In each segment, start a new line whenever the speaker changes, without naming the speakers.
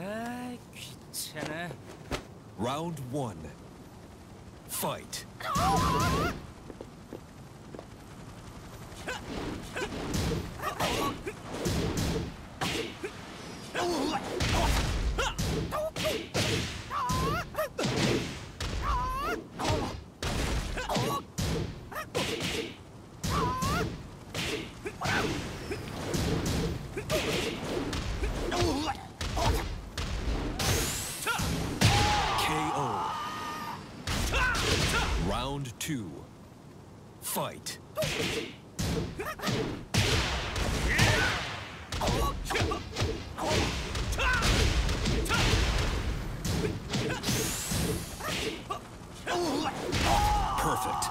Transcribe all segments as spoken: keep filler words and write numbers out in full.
아, 귀찮아.
Round one. Fight. Round two. Fight. Perfect.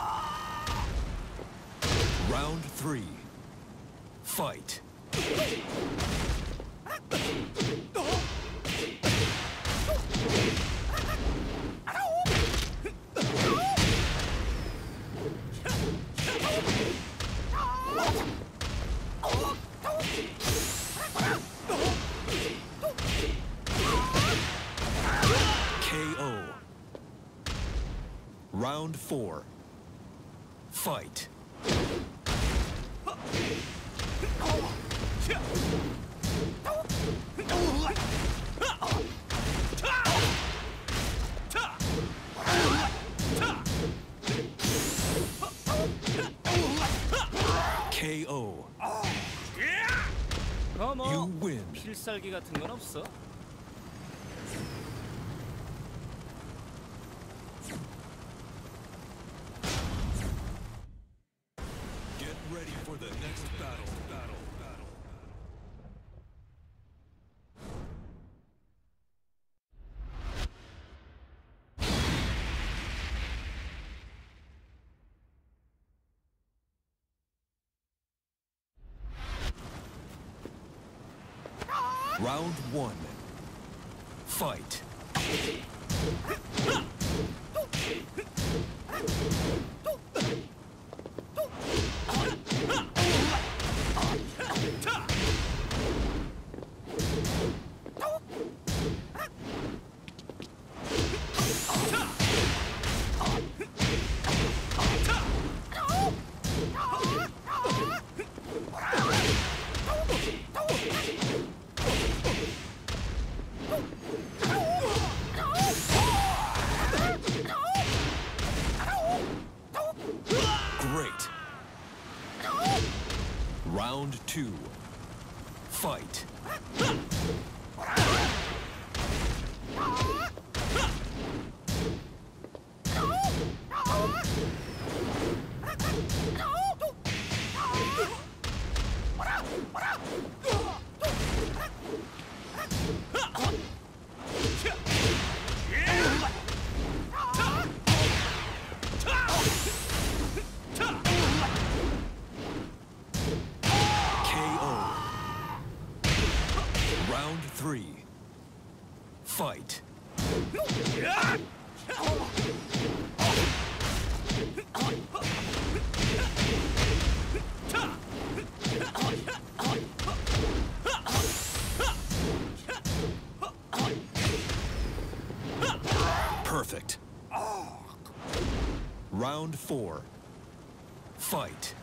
Round three. Fight. K O. Round four. Fight. K O.
어머,
You win.
필살기 같은 건 없어?
Get ready for the next battle. Battle. Battle. Round one. Fight. Great. Round two. Fight. Round three. Fight. Perfect. Round four. Fight.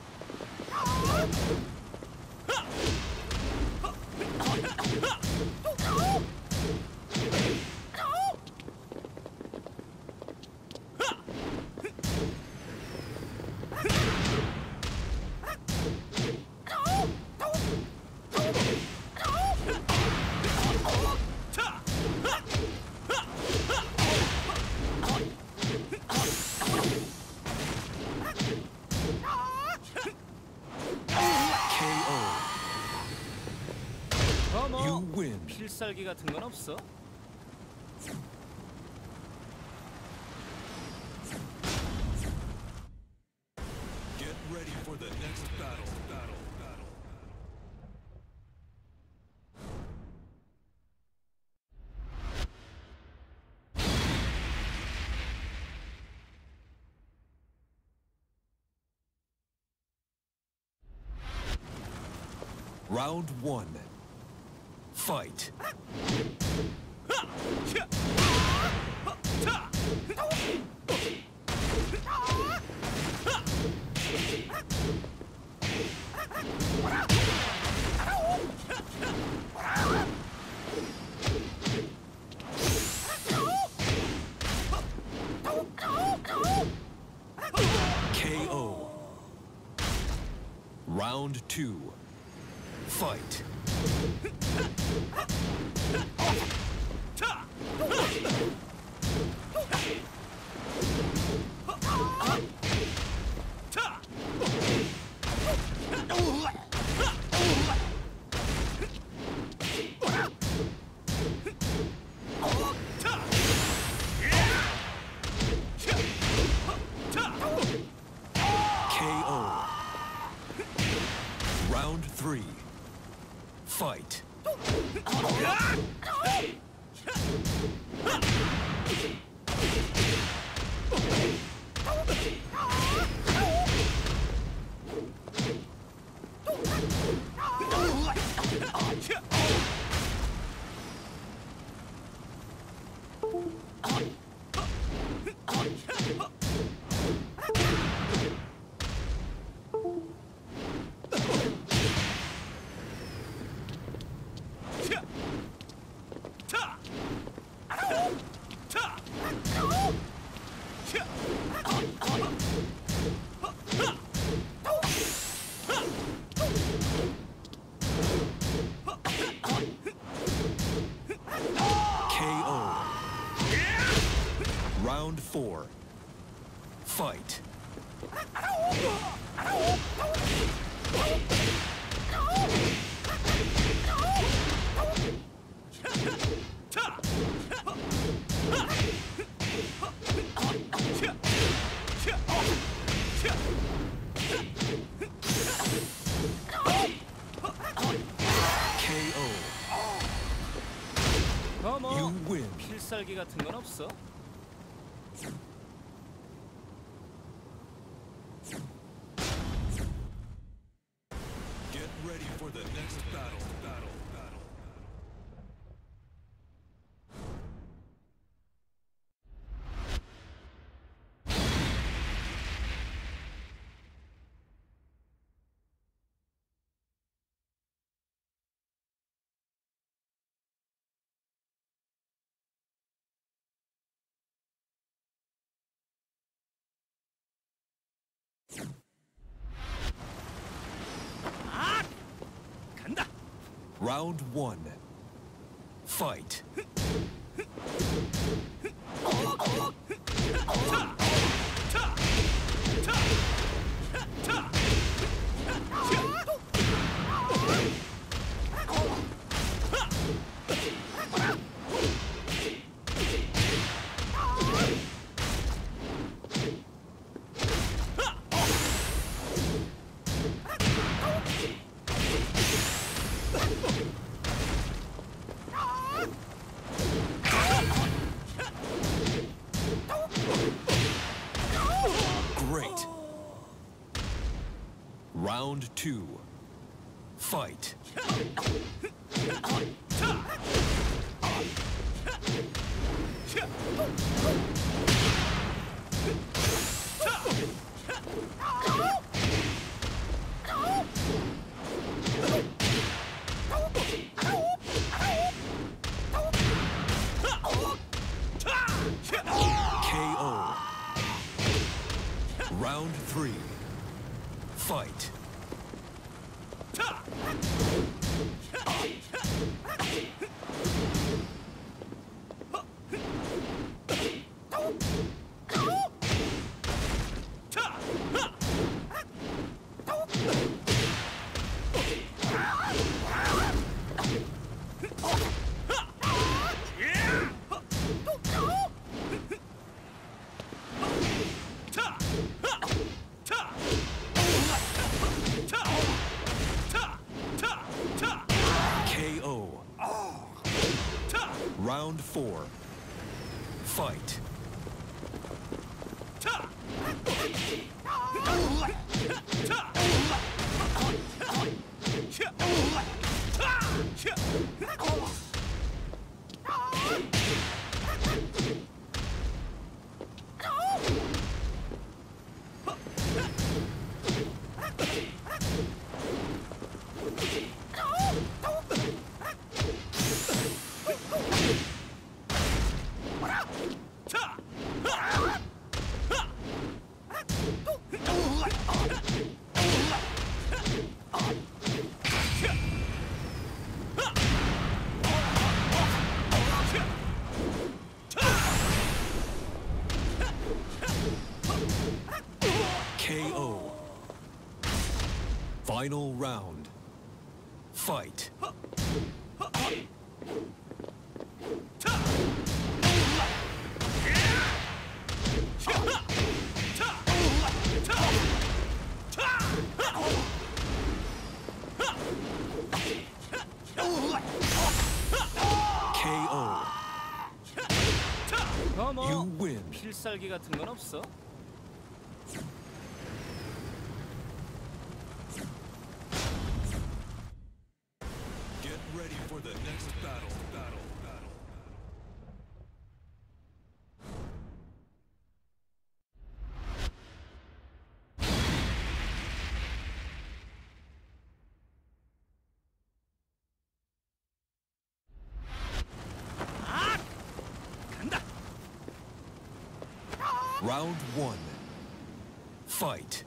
You win.
필살기 같은 건 없어?
Get ready for the next battle. Battle. Battle. Round one. Fight. K O. Round two. Fight. K O. Round three. Fight. K O. Round four. Fight. K O.
어머,
You win.
필살기 같은 건 없어?
Get ready for the next battle. Battle. Battle.
간다.
Round one. Fight. Great. Round two. Fight. K O. Round three. Fight. K O. Round four. Fight. K O. Final round. Fight. K O.
어머,
You win.
필살기 같은 건 없어?
Get ready for the next battle. Battle. Battle.
간다.
Round one. Fight.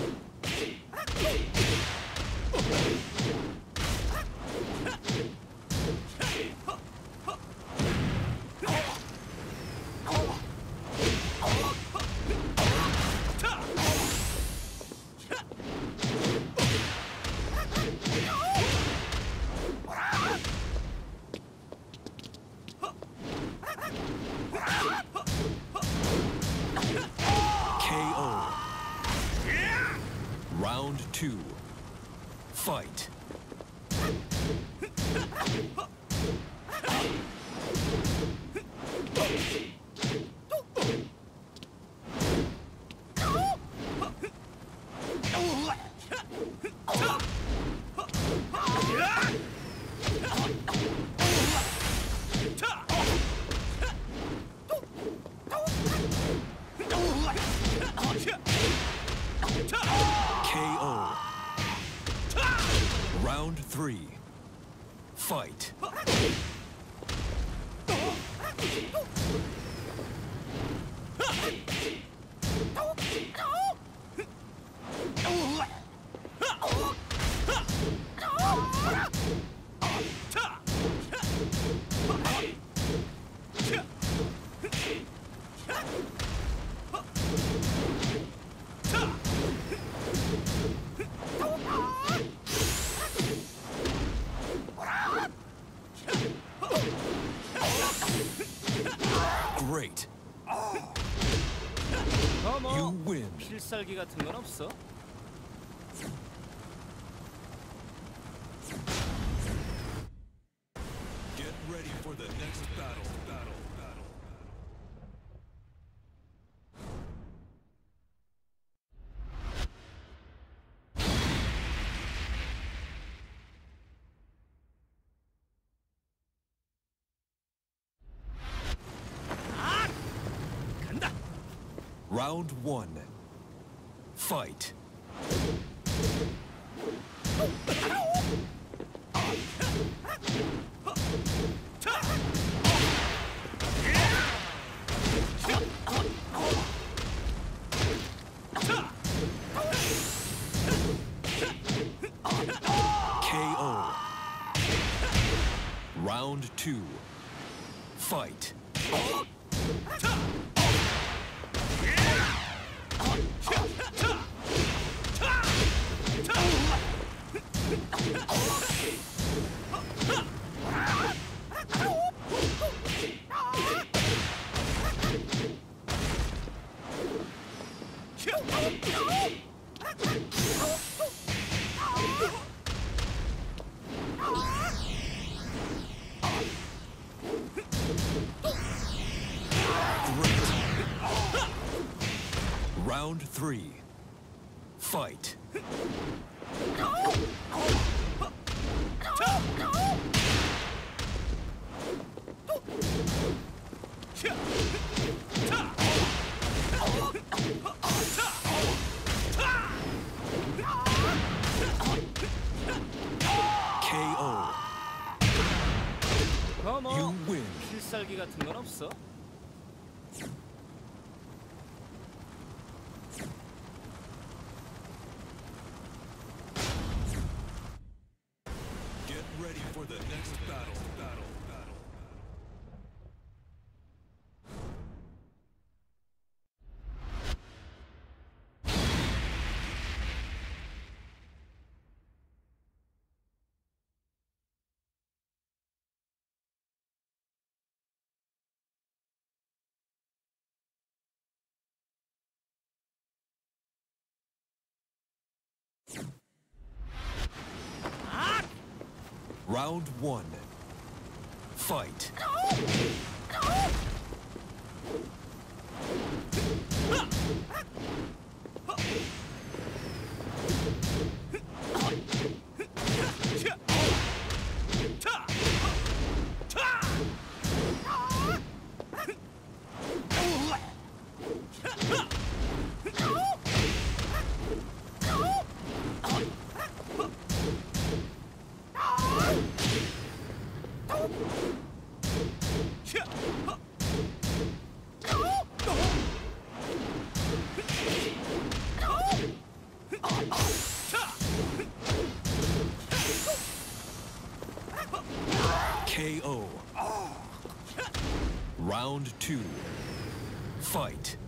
K O. Round two. Fight. K O. Round three. Fight. Great.
어머,
You win.
필살기 같은 건 없어?
Get ready for the next battle. Battle. Battle.
간다.
Round one. Fight. K O. Round two. Fight. Round three. Fight.
어머,
You win.
필살기 같은 건 없어?
Get ready for the next battle. Battle. Battle. Round one. Fight. K O. Round two. Fight.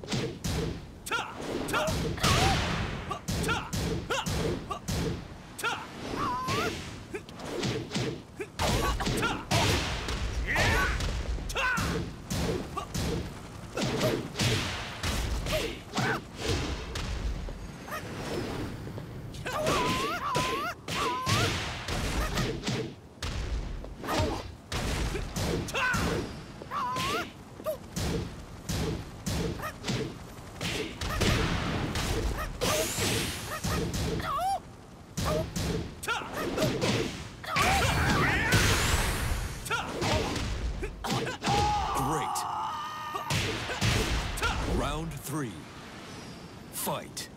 Great. Round three. Fight.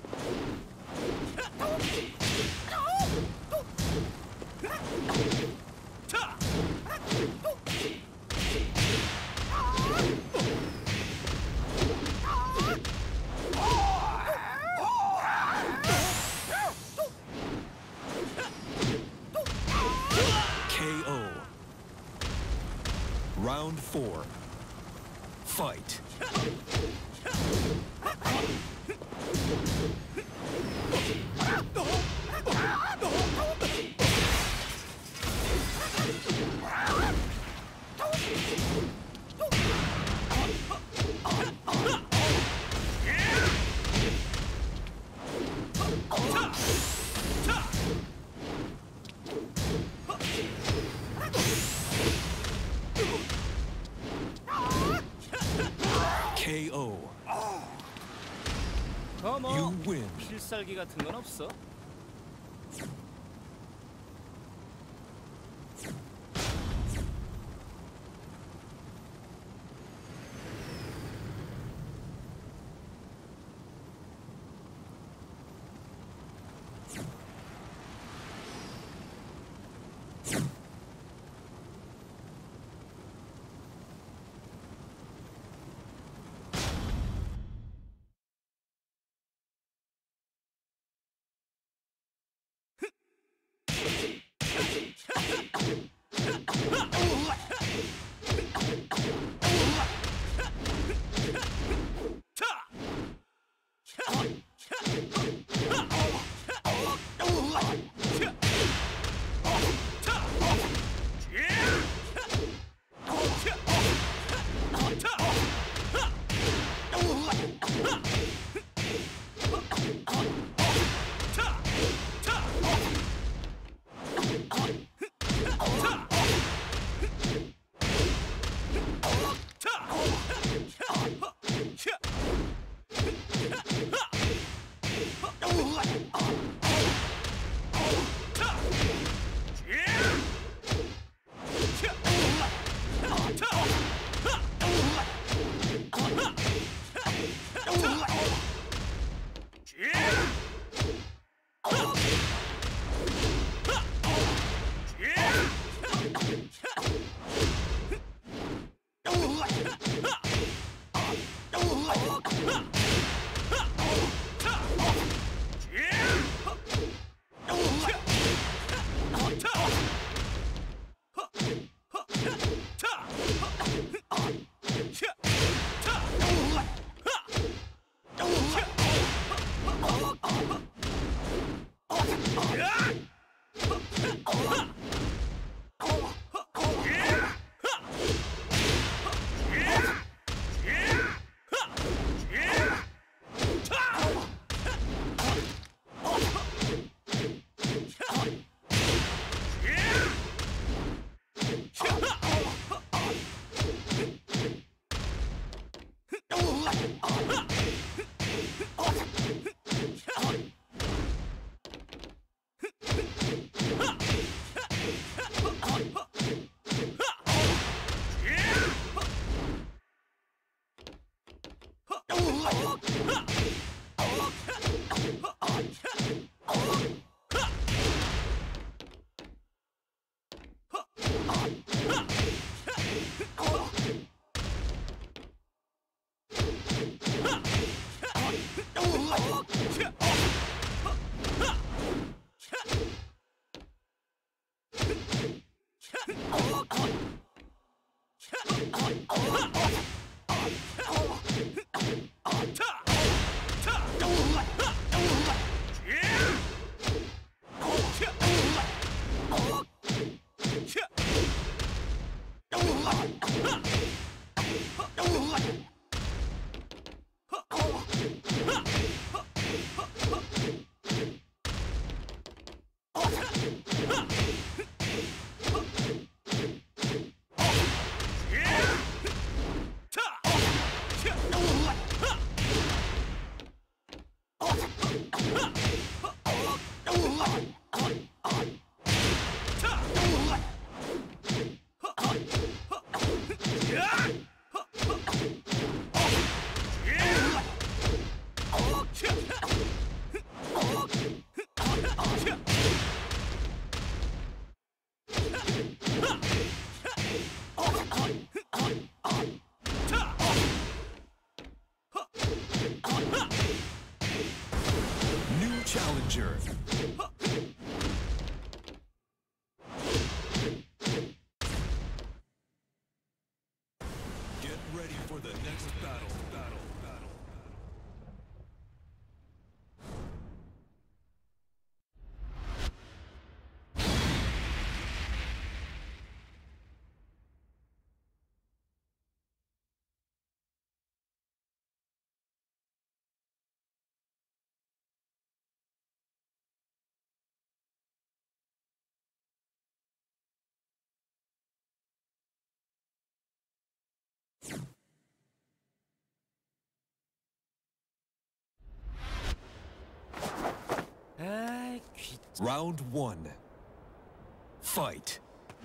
K O. Round four. Fight. K O.
어머,
You win.
필살기 같은 건 없어?
New challenger. Get ready for the next battle. Battle. Battle.
아이 귀.
Round one. Fight.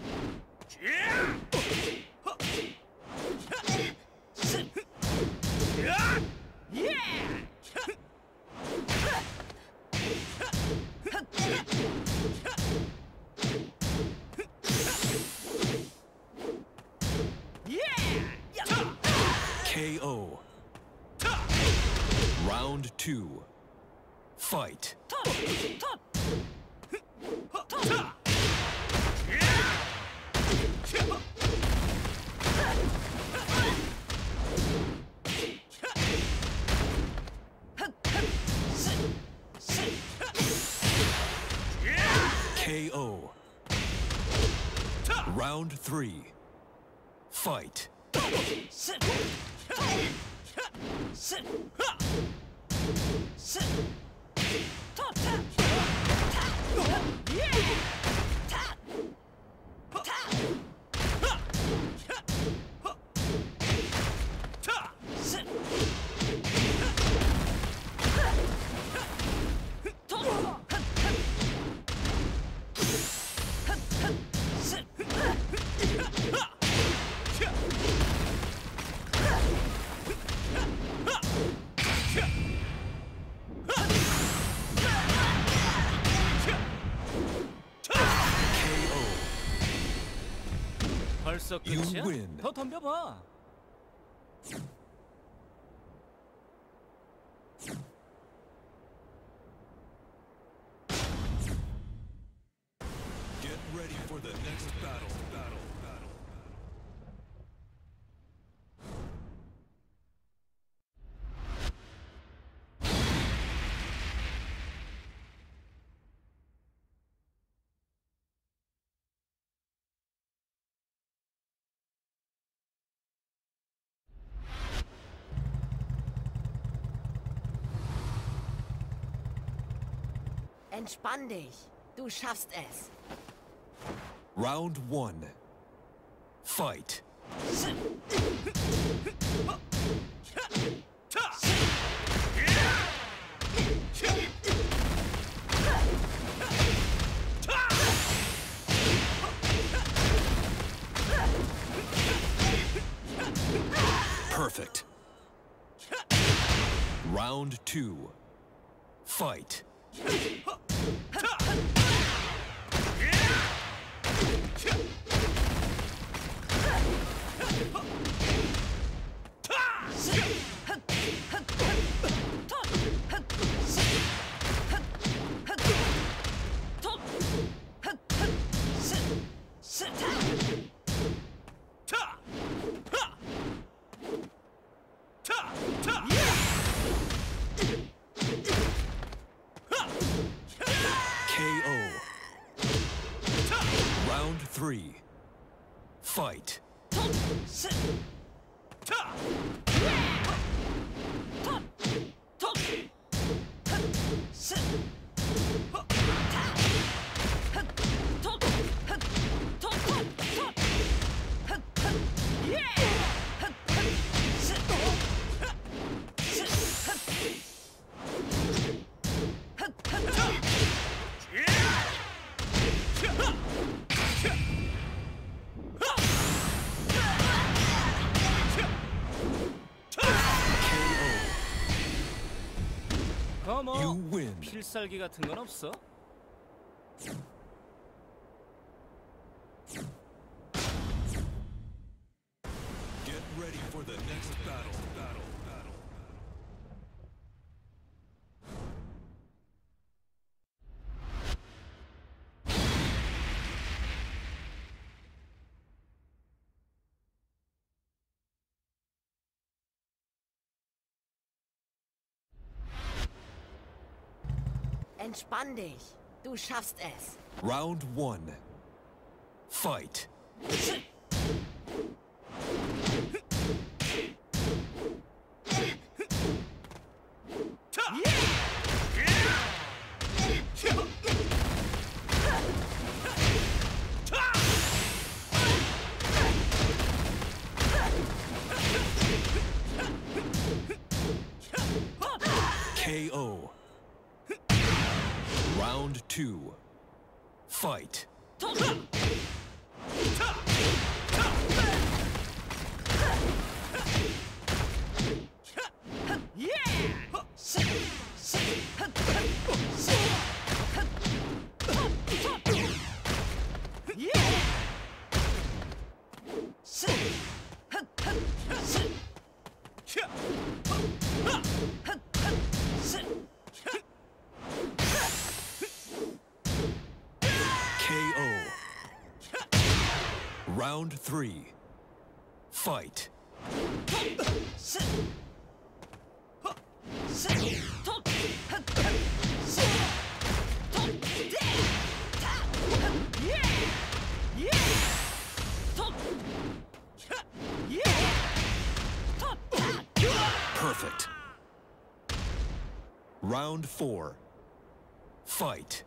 K O. Round two. Fight. K O. Round three. Fight.
벌써
You
끝이야?
win.
더 덤벼봐.
Get ready for the next battle. Battle. Battle.
Entspann dich. Du schaffst es.
Round one. Fight. Perfect. Round two. Fight. Round three. Fight.
어, 뭐
You win.
필살기 같은 건 없어?
Get ready for the next battle. Battle. Battle.
Entspann dich. Du schaffst es.
Round one. Fight. K O. Round two. Fight. K O. Round three. Fight. Perfect. Round four. Fight.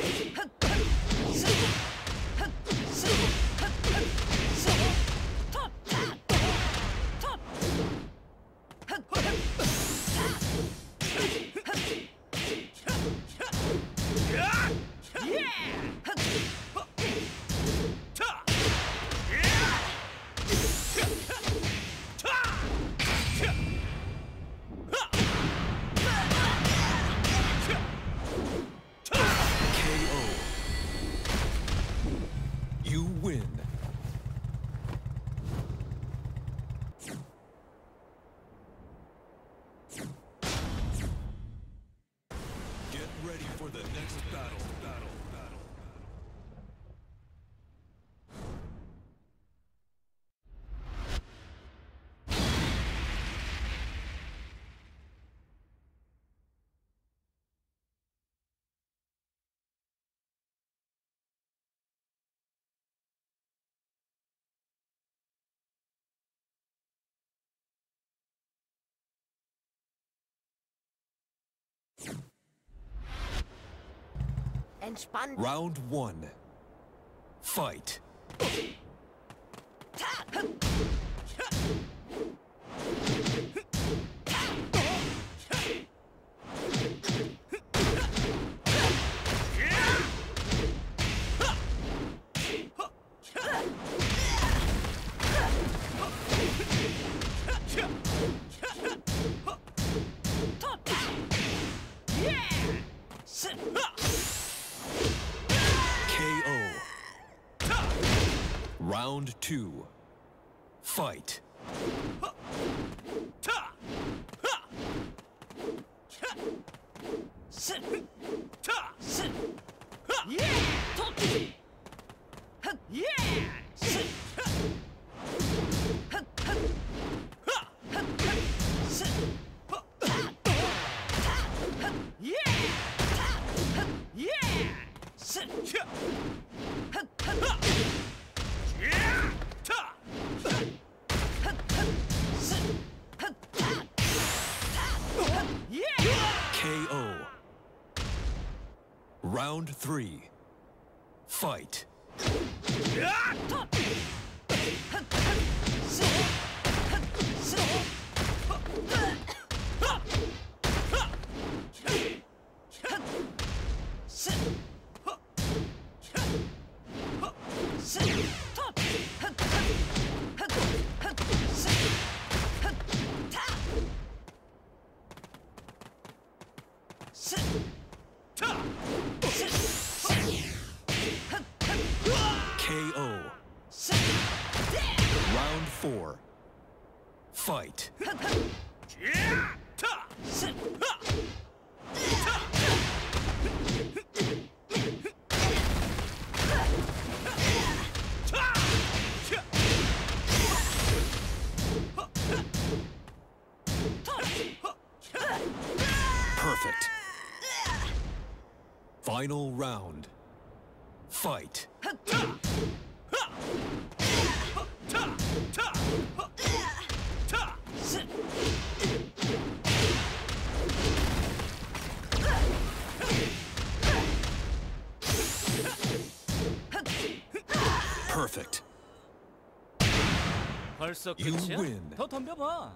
K O. You win. Get ready for the next battle. Battle. Battle.
Entspann.
Round one. Fight. K O. Round two. Fight. Round three. Fight. K O. Round four. Fight. Perfect. Final round. Fight. Perfect.
벌써
You
끝이야?
win.
더 덤벼봐.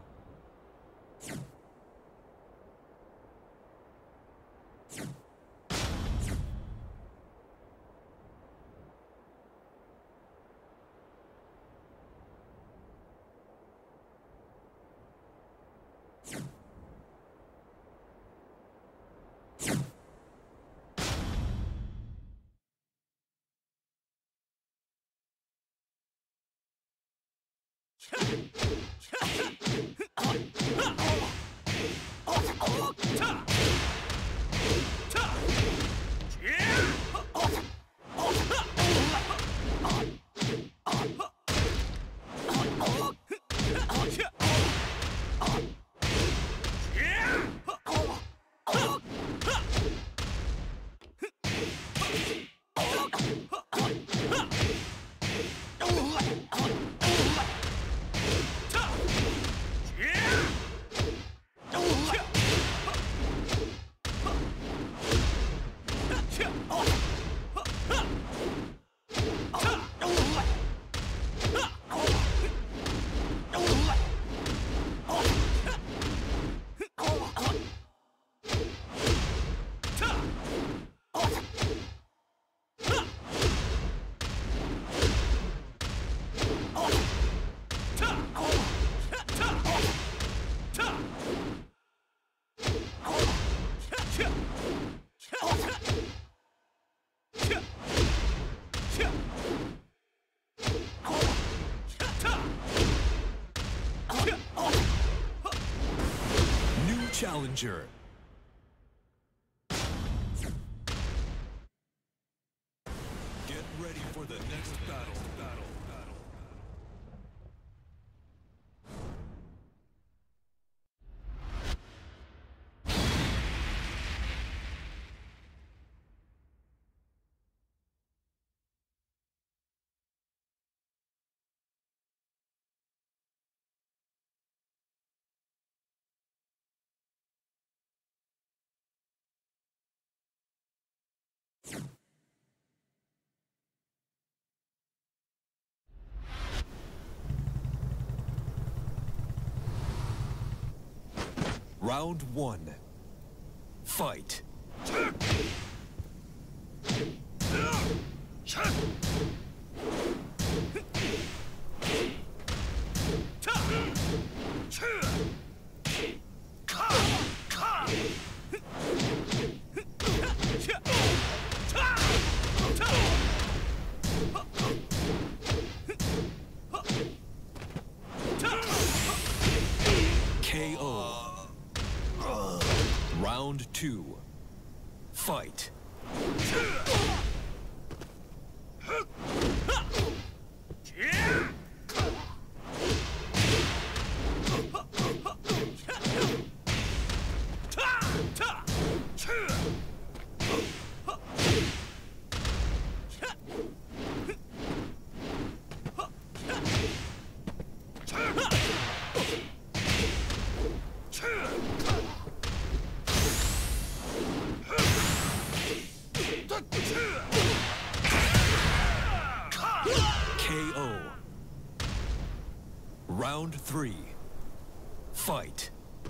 New challenger. Get ready for the next battle. Battle. Battle. Round one. Fight. K O. Round two. Fight. K O. Round three. Fight.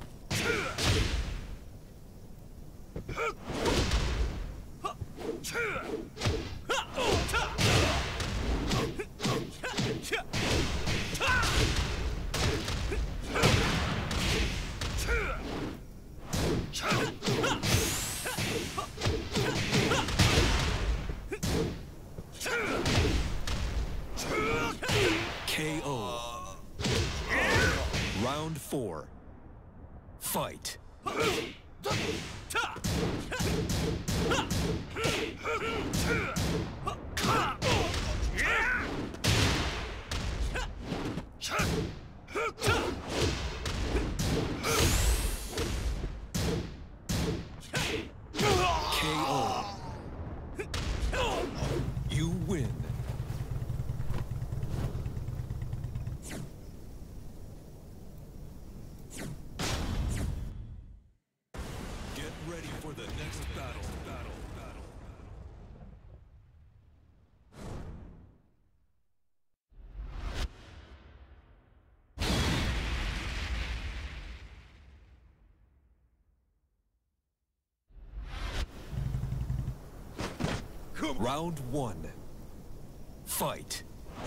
K O. Round four. Fight. K O. You win. Get ready for the next battle. Battle. Battle. Round one. Fight.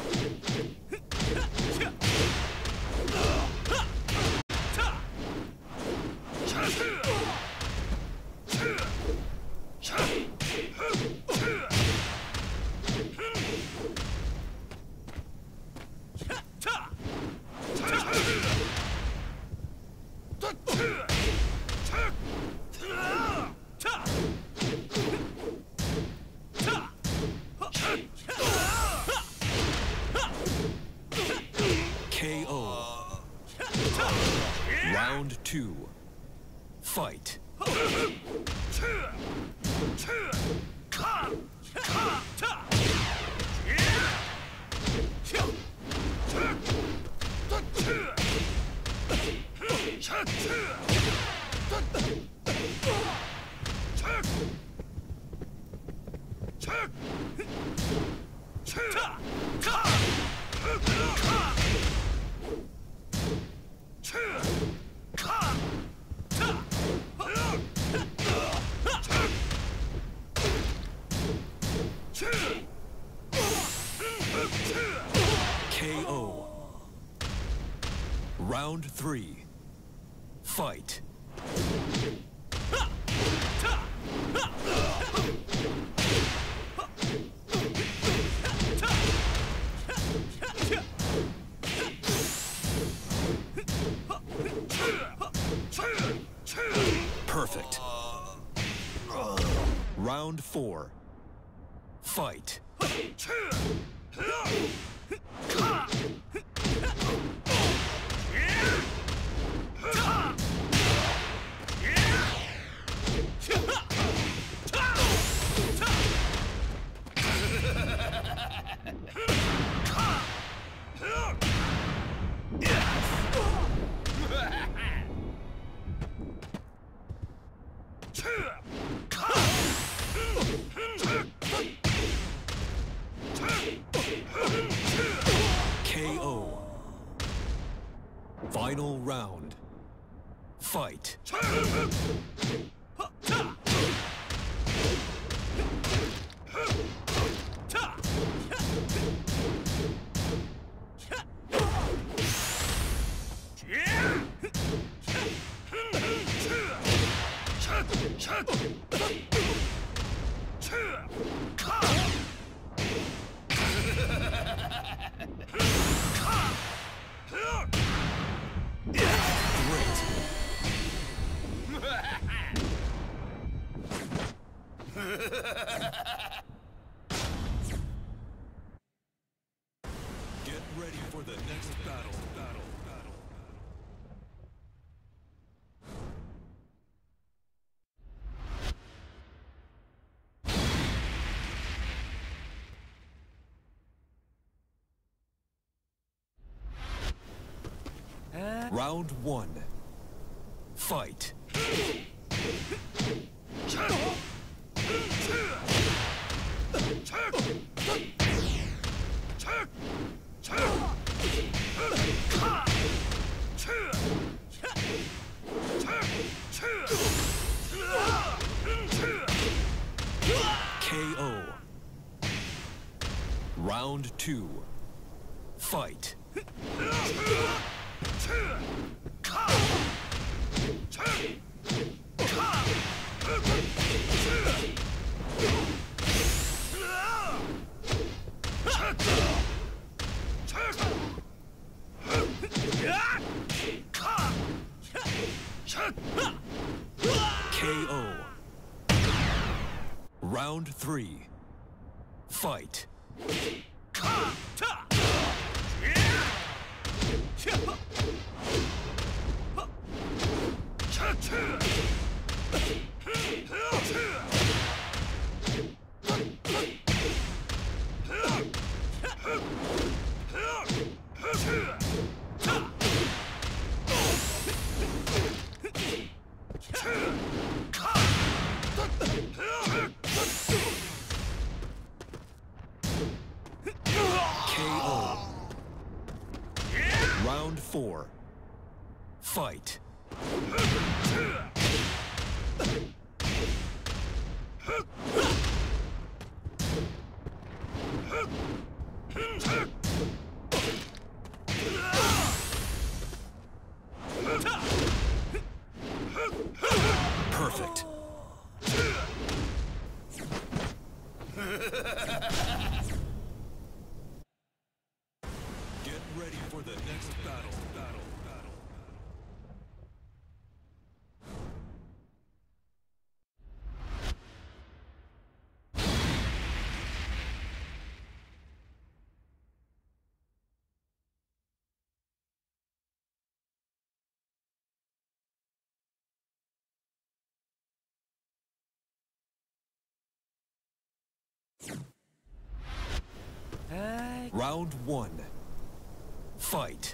K O. Round two. Fight. K O. Round three. Fight. Perfect. Round four. Fight. K O. Final round. Fight. Get ready for the next battle. Battle. Battle.
Uh,
Round one. Fight. two. Fight. K O. Round three. Fight. K O. Round four. Fight. Perfect. Get ready for the next battle. Battle. Battle.
Hey.
Round one. Fight.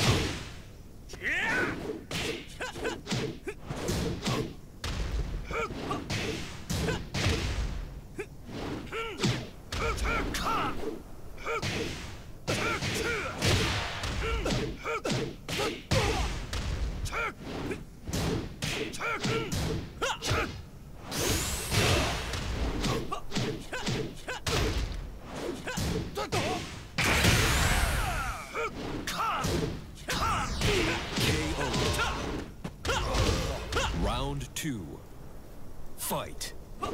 K O. Round two. Fight.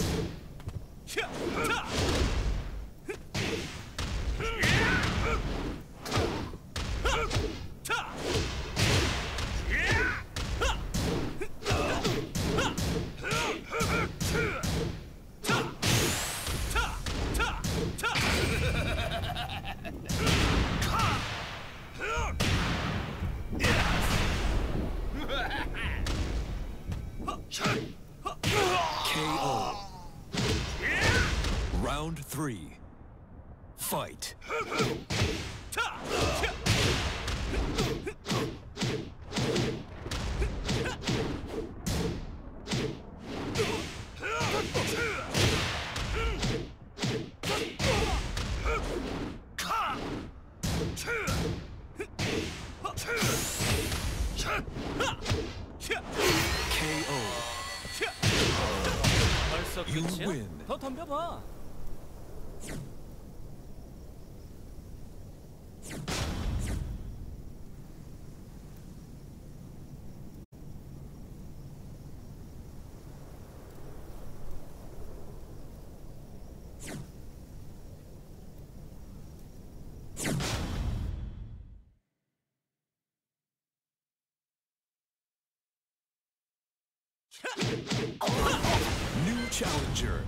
K O. Round three. Fight. K O.
벌써
You
끝이야?
win.
더 덤벼봐.
New challenger.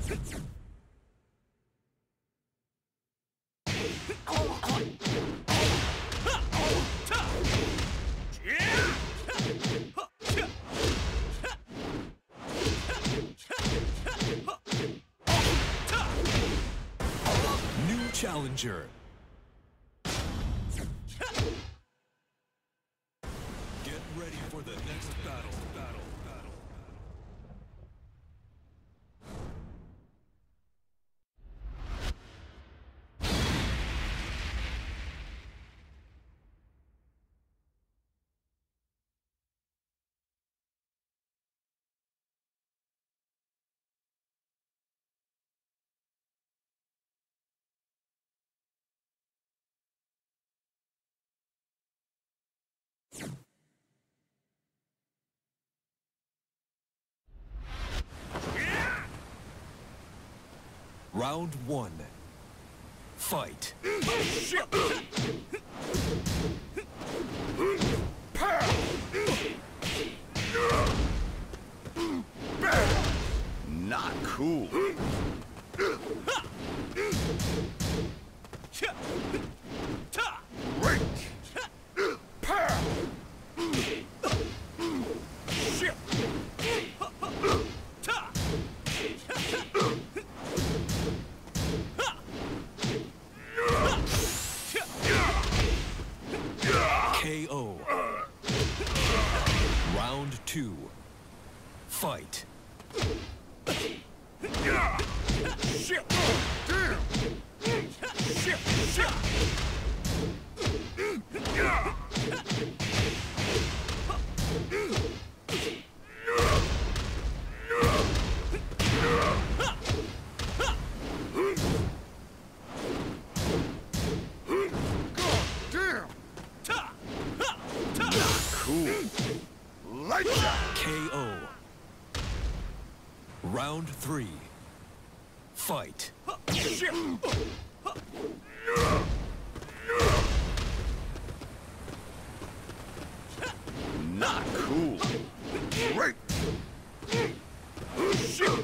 New challenger. Get ready for the next battle. Battle. Battle. Round one. Fight.
Not cool. Great.
K O. Round two. Fight.
Shit! Damn! Shit! Shit!
K O. Round three. Fight.
Not cool. Great. Shit.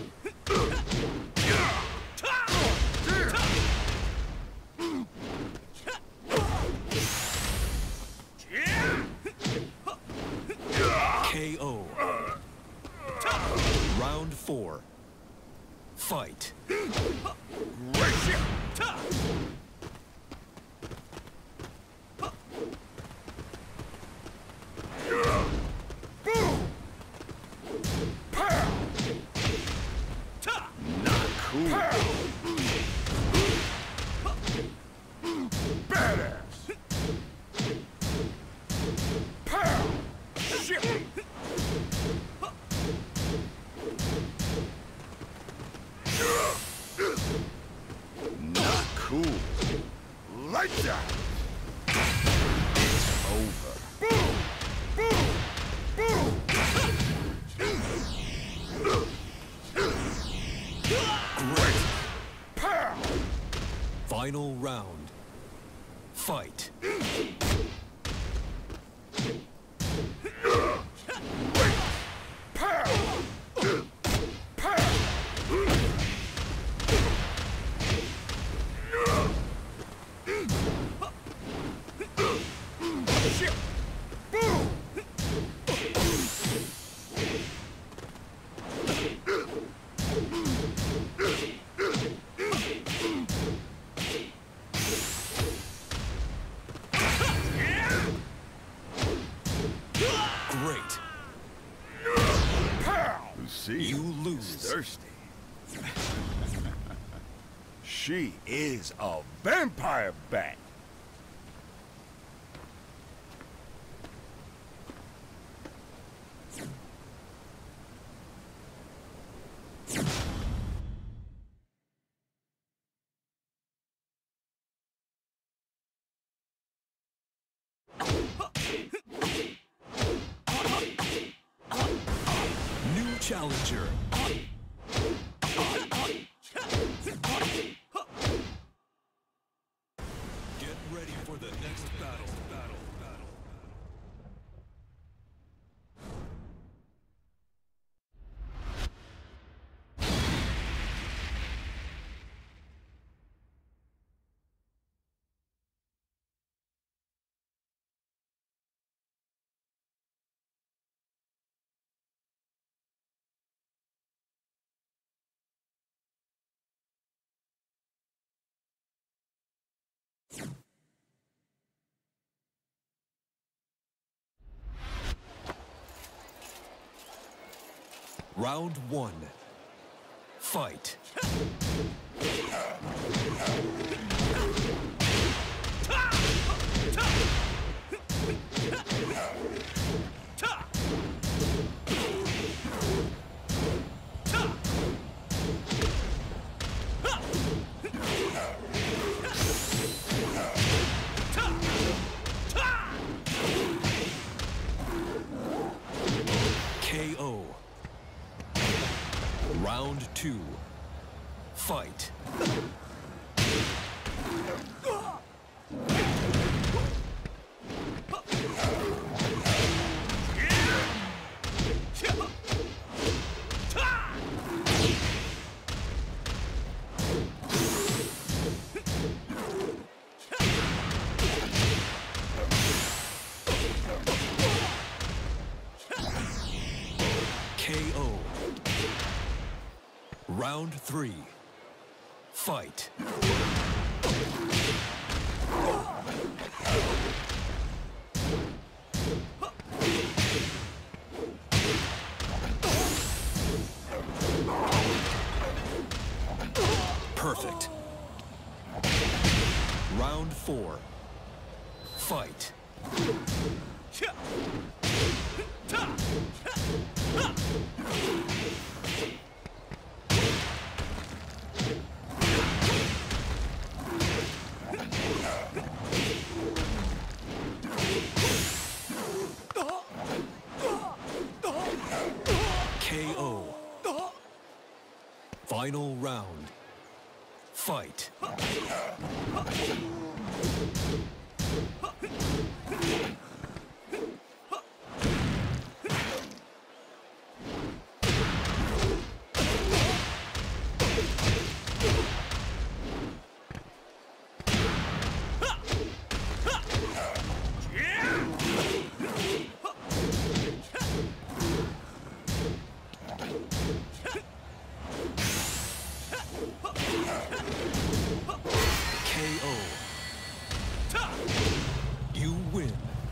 K O. Round four. Fight.
Not cool. Badass. Shit. Not cool. Lights out. It's over. Boom! Boom! Boom! Great. Pow!
Final round. Fight.
Pow! Pow! Shit! Boom!
Great.
Pow! See,
You lose.
thirsty. She is a vampire bat.
New challenger. Get ready for the next battle. Battle. Battle. Round one. Fight. K O. Round two. Fight. Round three. Fight. Perfect. Round four. Fight. K O. Final round. Fight. K O. You win.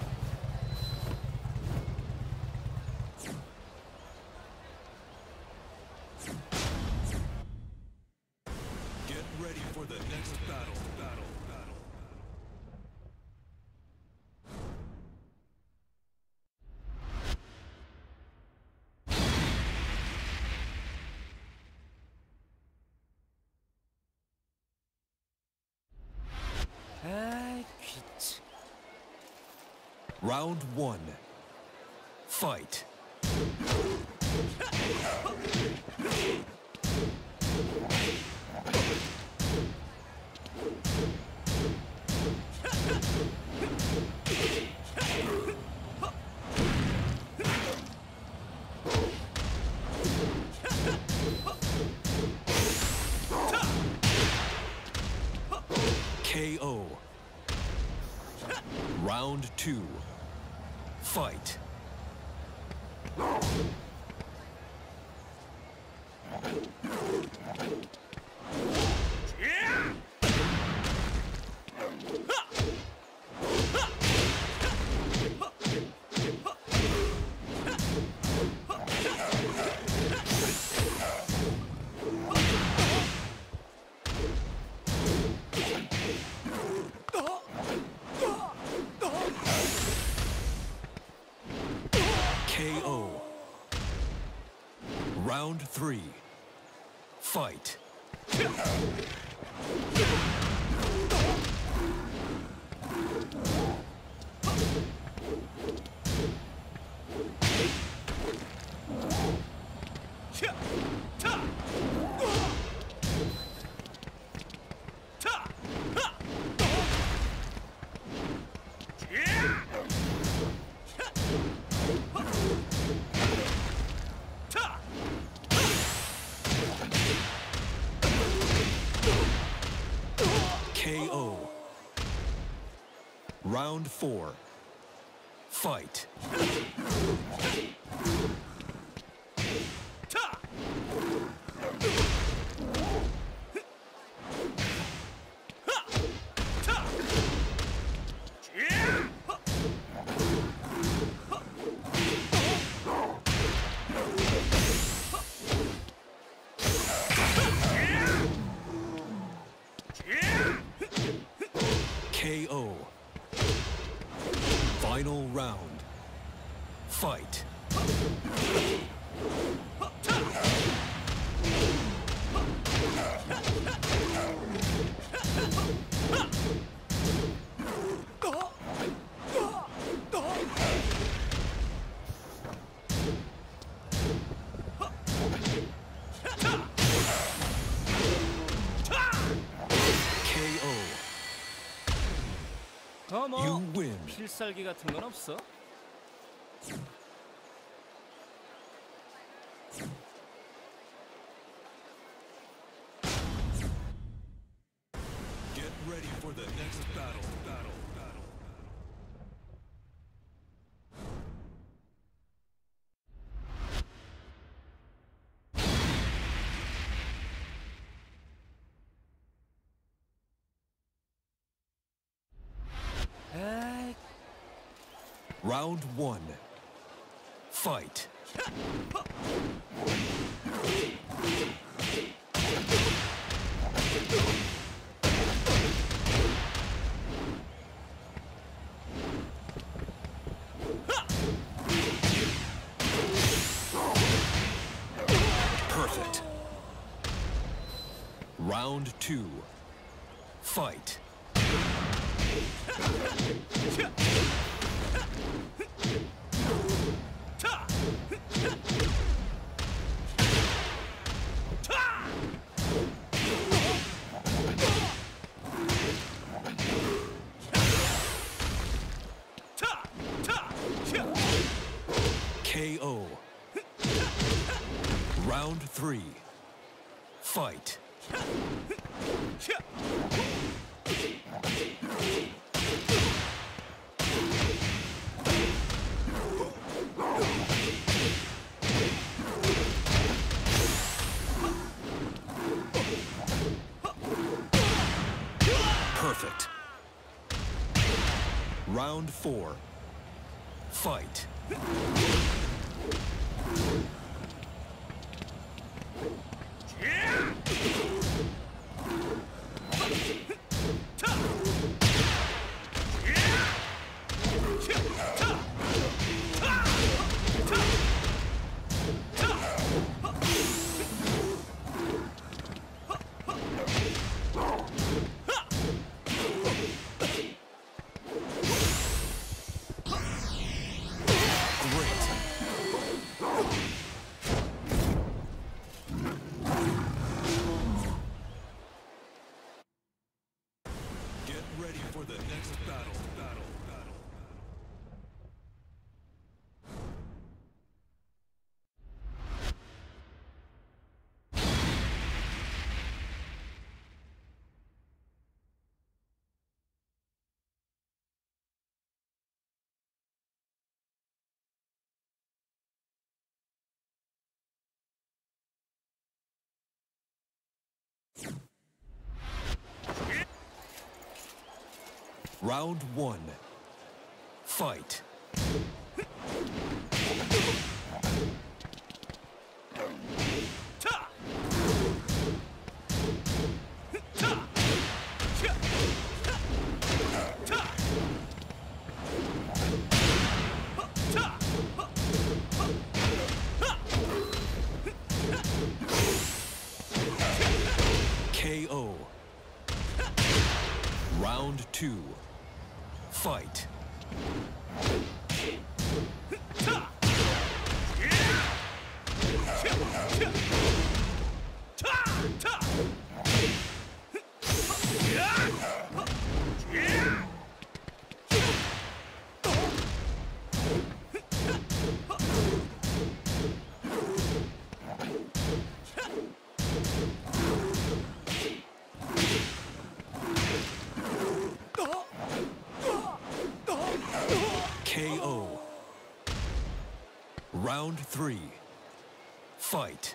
Get ready for the next battle. Battle. Battle.
아이, 귀찮.
Round one. Fight. K O. Round two. Fight. K O. Round three. Fight. K O. Round four. Fight. K O. Final round. Fight. K O.
어, 뭐
You win.
필살기 같은 건 없어?
Get ready for the next battle. Battle. Battle. Round one. Fight. Perfect. Round two. Fight. K O. Round three. Fight. Perfect. Round four. Fight. Get ready for the next battle. Battle. Battle. Round one. Fight. K O. Round two. Fight. K O. Round three. Fight.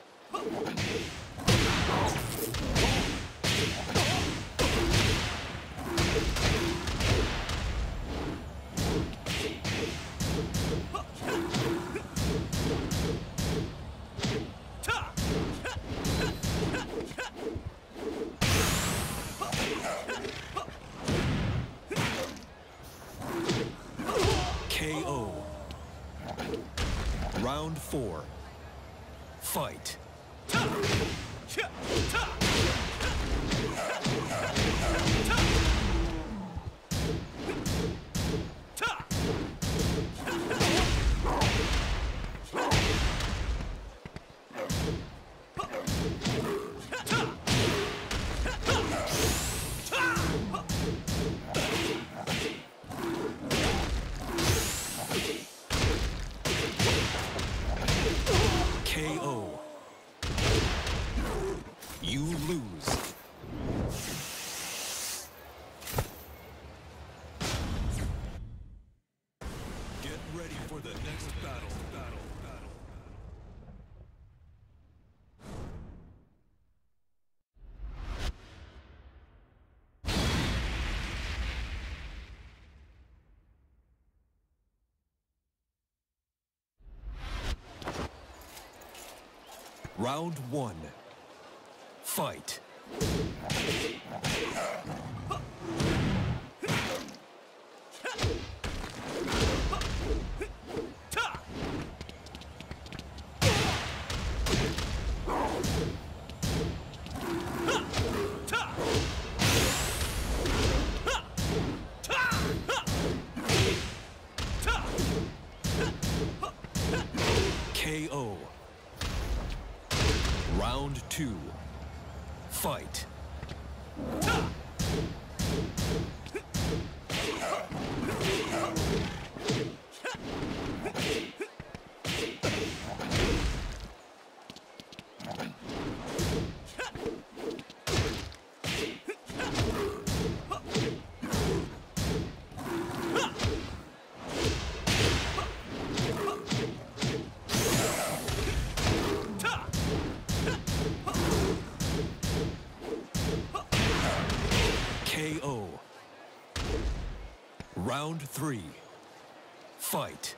K O. Round four. Fight. K O. You lose. Get ready for the next battle. Battle. Battle. Round one. Fight. K O. Round two. Fight. K O. Round three. Fight.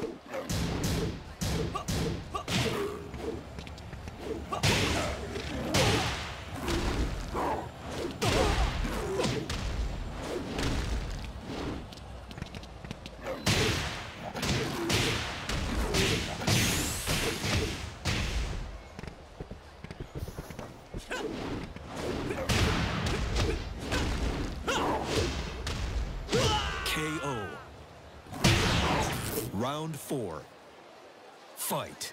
K O. Round four. Fight.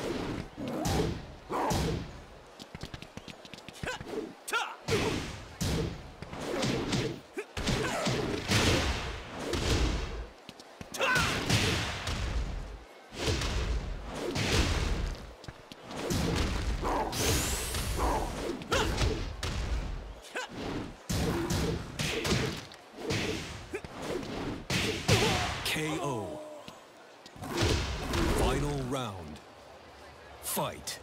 K O. Final round. Fight.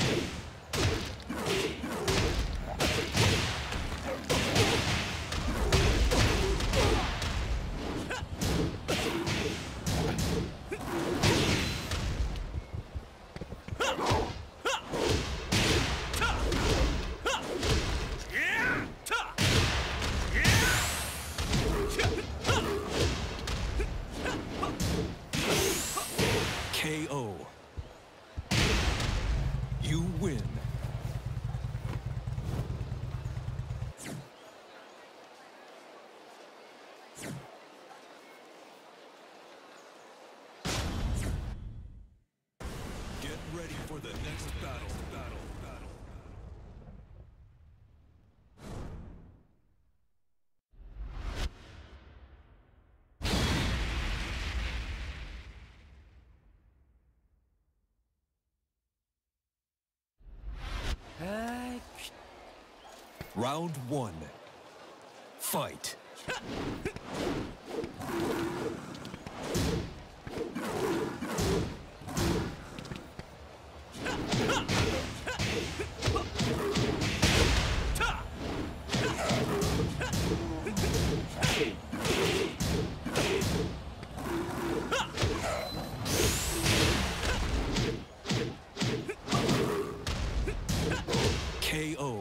K O. You win. Get ready for the next battle. Battle. Battle.
아이, 귀...
Round one. Fight. K O.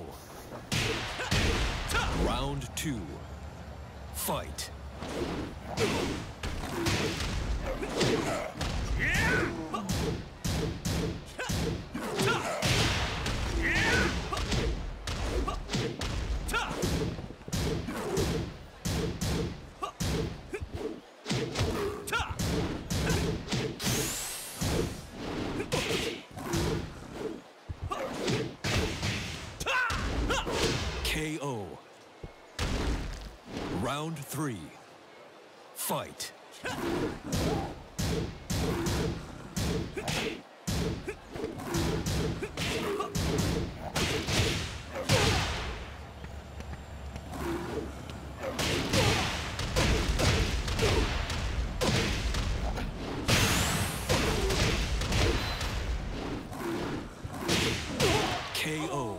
Round two. Fight. K O. Round three. Fight. K O.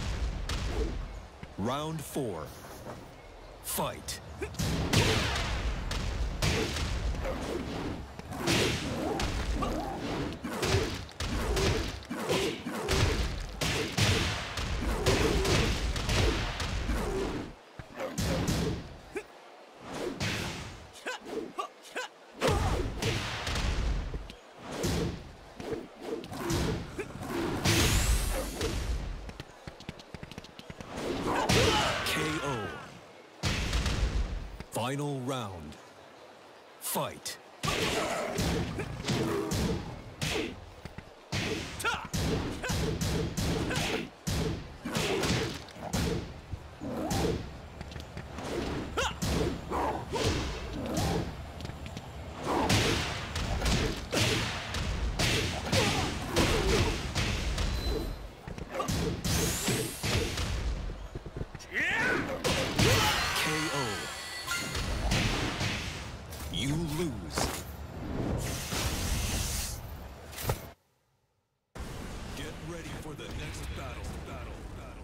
Round four. Fight. Final round. Fight. K O. You lose. Get ready for the next battle. Battle. Battle.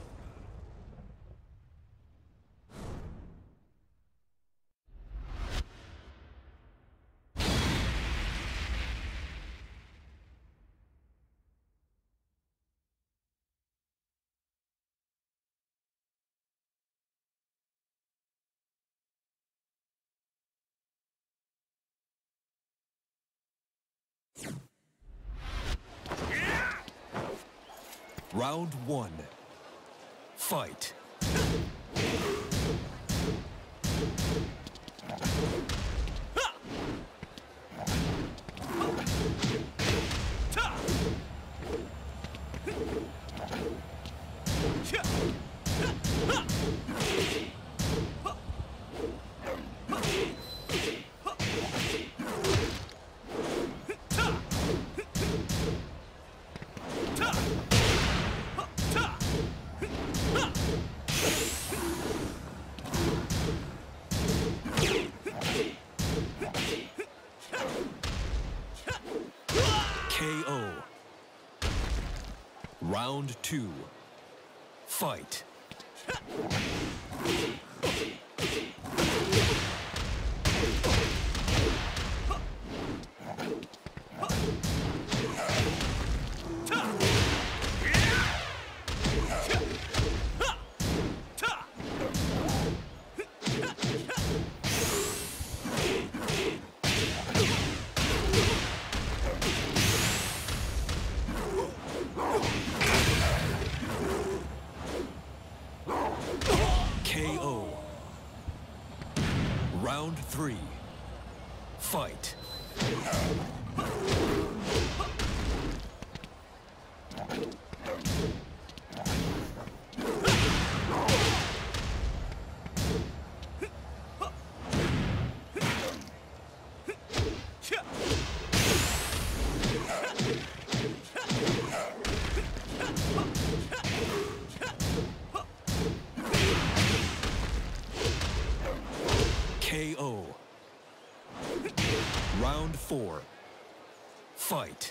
Round one. Fight. K O. Round two. Fight. K O. Round three. Fight. K O. Round four. Fight.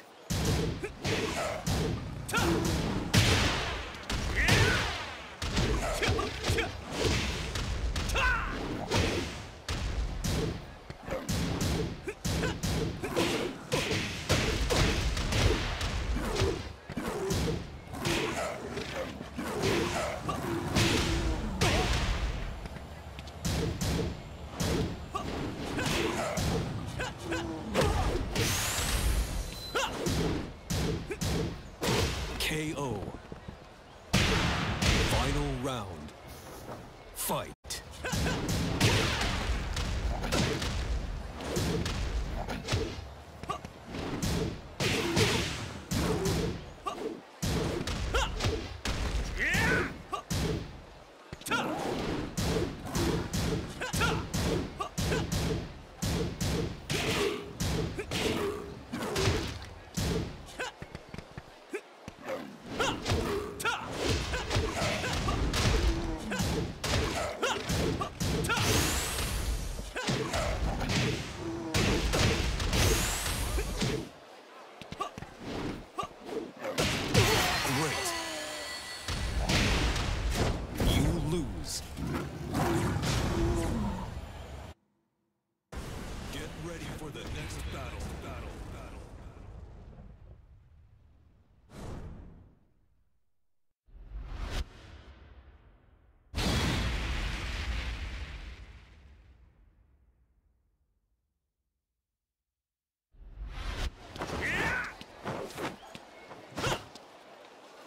K O. Final round. Fight.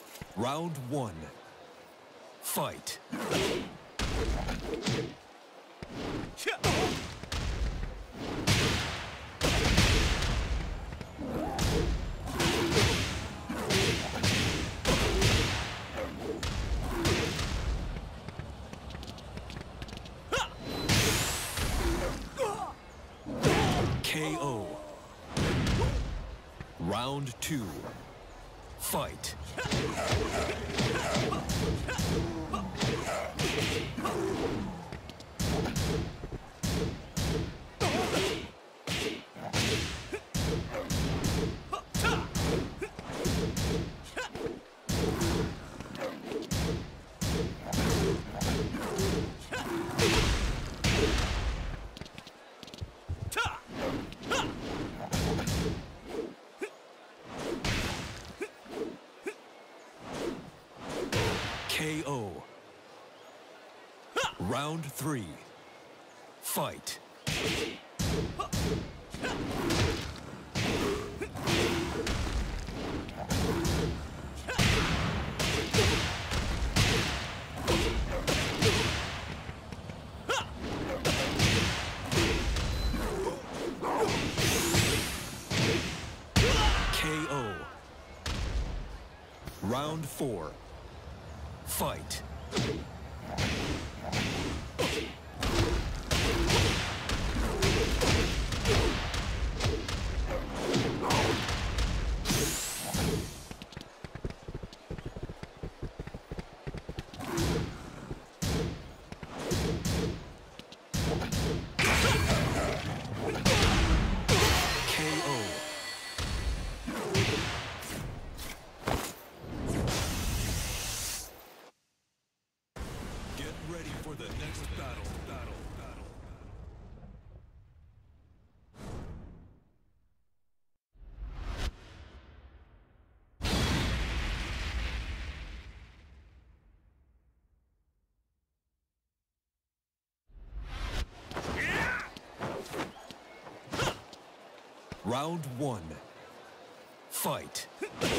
Round one. Fight. K O. Round two. Fight. K O. Round three. Fight. K O. Round four. Fight. Ready for the next battle, battle, battle, battle. Round one. Fight.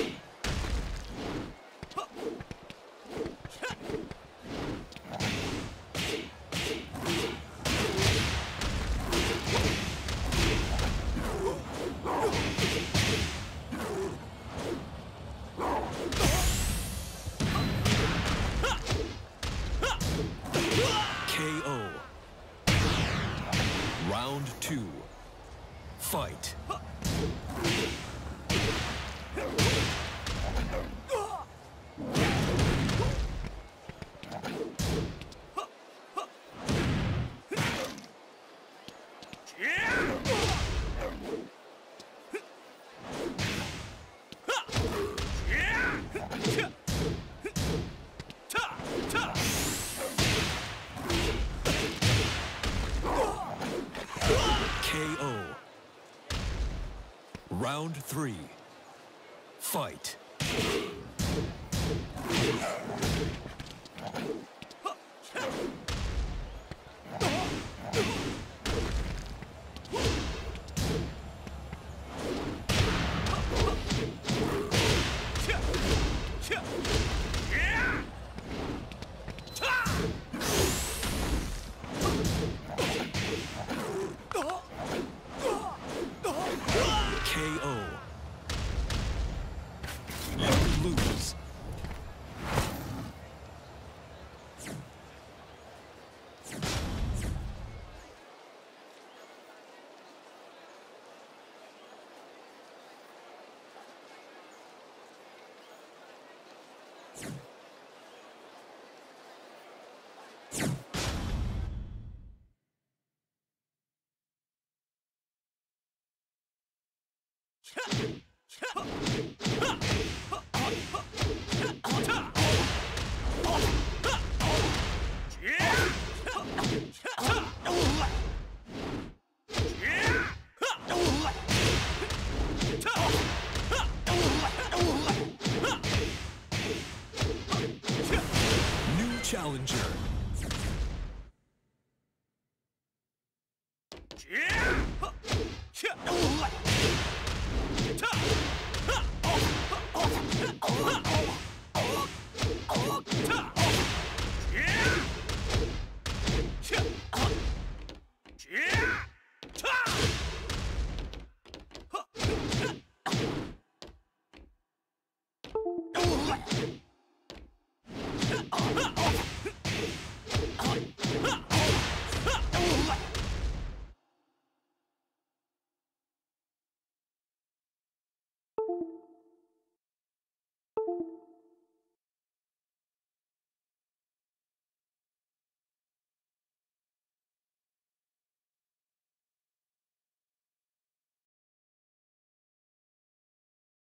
K O. Round two. Fight. K O. Round three. Fight. K O. You lose.